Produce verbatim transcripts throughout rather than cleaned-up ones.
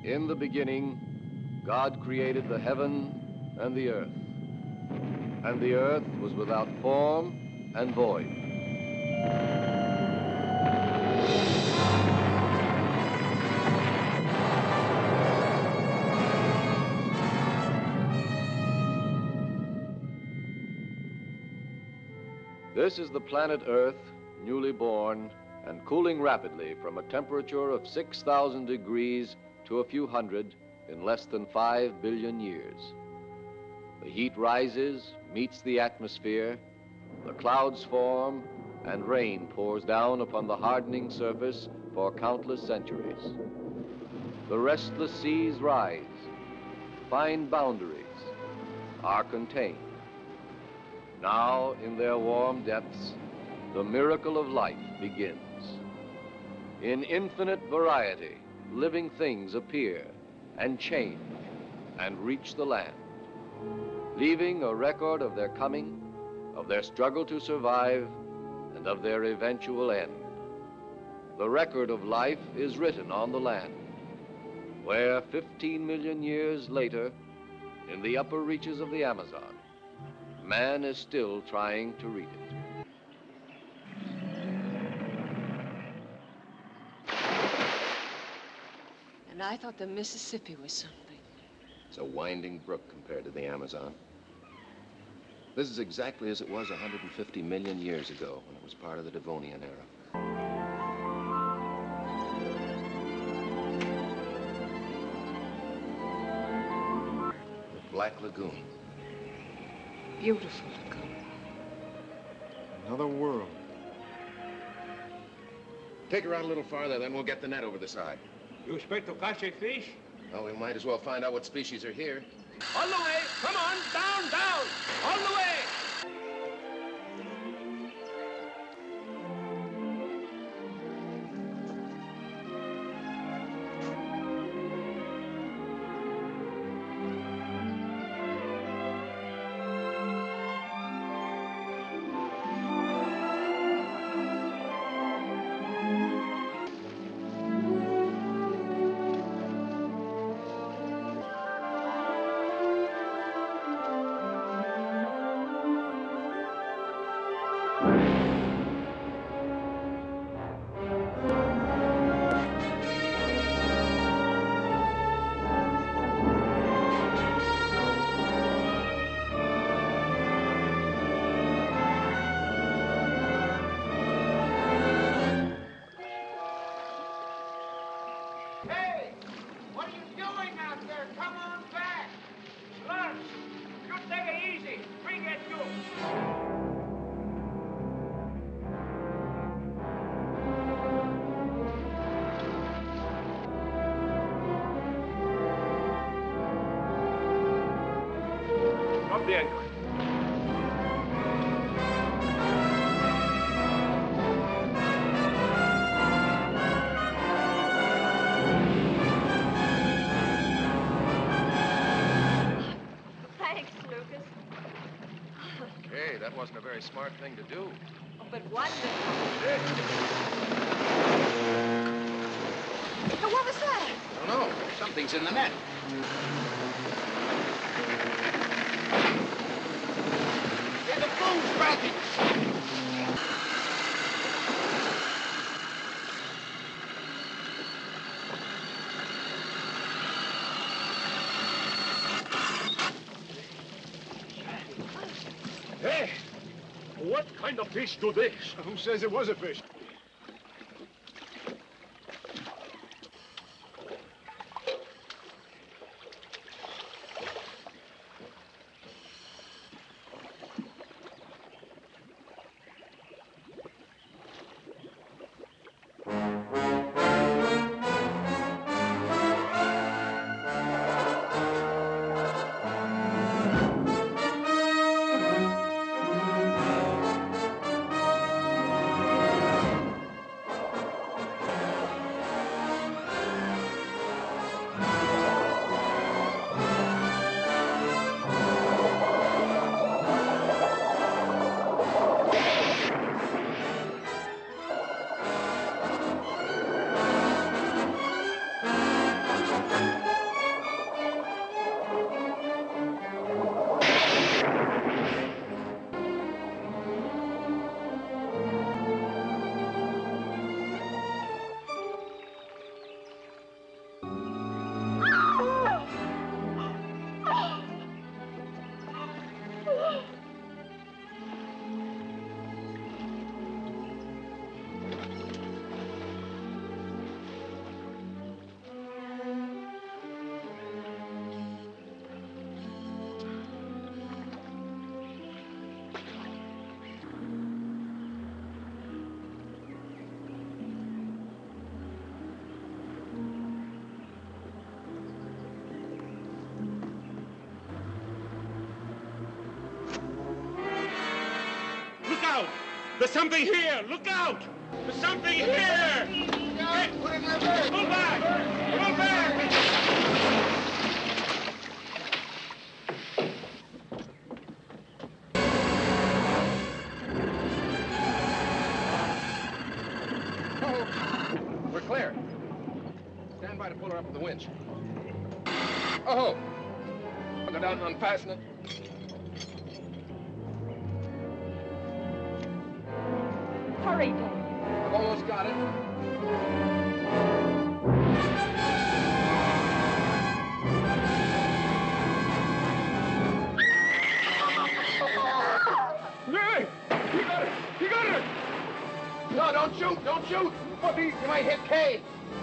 In the beginning, God created the heaven and the earth. And the earth was without form and void. This is the planet Earth, newly born and cooling rapidly from a temperature of six thousand degrees to a few hundred in less than five billion years. The heat rises, meets the atmosphere, the clouds form, and rain pours down upon the hardening surface for countless centuries. The restless seas rise, find boundaries, are contained. Now, in their warm depths, the miracle of life begins. In infinite variety, living things appear and change and reach the land, leaving a record of their coming, of their struggle to survive, and of their eventual end. The record of life is written on the land, where fifteen million years later, in the upper reaches of the Amazon, man is still trying to read it. And I thought the Mississippi was something. It's a winding brook compared to the Amazon. This is exactly as it was one hundred fifty million years ago when it was part of the Devonian era. The Black Lagoon. Beautiful lagoon. Another world. Take her out a little farther, then we'll get the net over the side. You expect to catch a fish? Well, we might as well find out what species are here. All the way! Come on! Down, down! All the way! Hey! What are you doing out there? Come on back! Lance, you take it easy. We get you. Drop the anchor. Thanks, Lucas. Hey, that wasn't a very smart thing to do. Oh, but wonderful. Now, what was that? I don't know. Something's in the net. Hey, the boom's cracking! Hey, what kind of fish do this? Who says it was a fish? There's something here! Look out! There's something here! Hey, pull back! Pull back! Oh, we're clear. Stand by to pull her up with the winch. Oh! I'll go down and unfasten it. Hurry, Dave. I've almost got it. Hey! He got it! He got it! No, don't shoot! Don't shoot! What, you might hit Kay.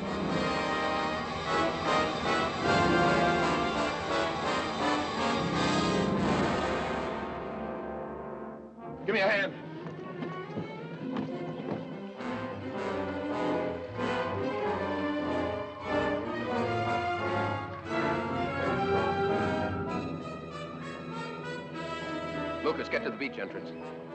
Give me a hand. Lucas, get to the beach entrance.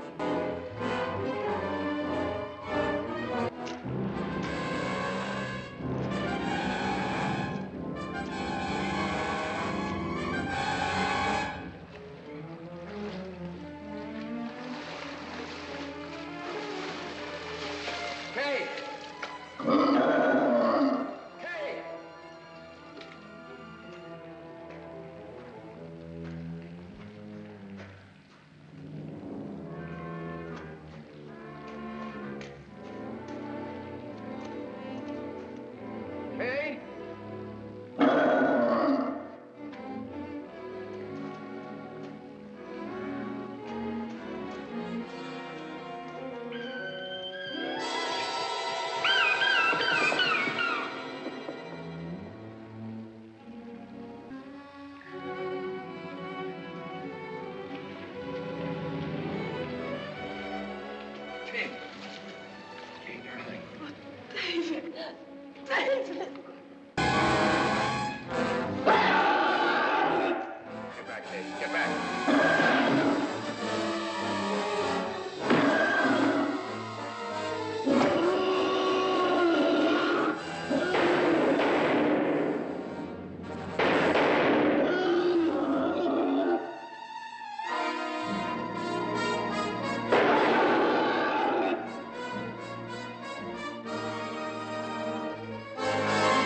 Kay! Kay! Kay? Kay. Kay, darling. David. David. Get back, Kay. Get back.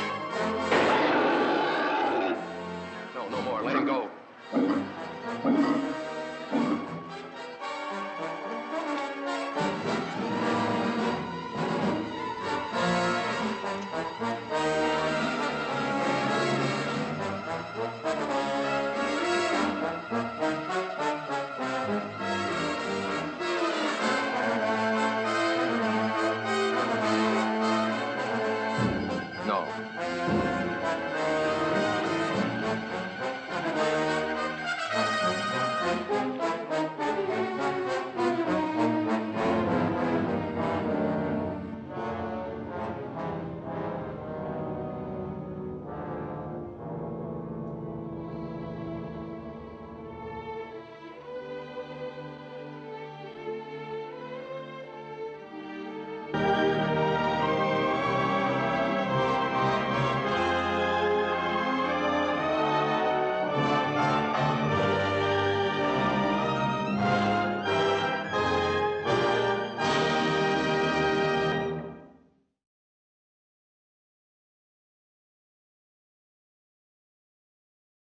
No, no more. Let him go.